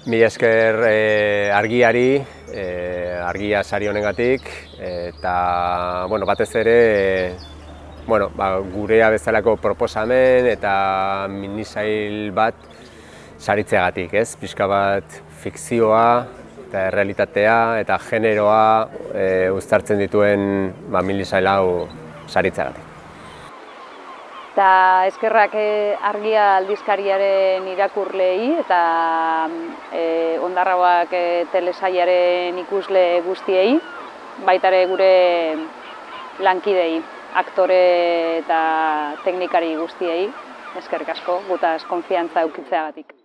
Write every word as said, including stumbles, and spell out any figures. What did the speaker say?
Mila esker e, argiari, e, argia sari honengatik, eta bueno, batez ere e, bueno, ba, gurea bezalako proposamen eta minisail bat saritzeagatik, ez? Pixka bat fikzioa eta errealitatea eta generoa e, uztartzen dituen ba, minisail hau saritzeagatik. Eta eskerrak argia aldizkariaren irakurleei eta e, Ondarrabak e, telesailaren ikusle guztiei, baita ere gure lankidei, aktore eta teknikari guztiei, eskerrik asko, gutaz konfiantza eukitzeagatik.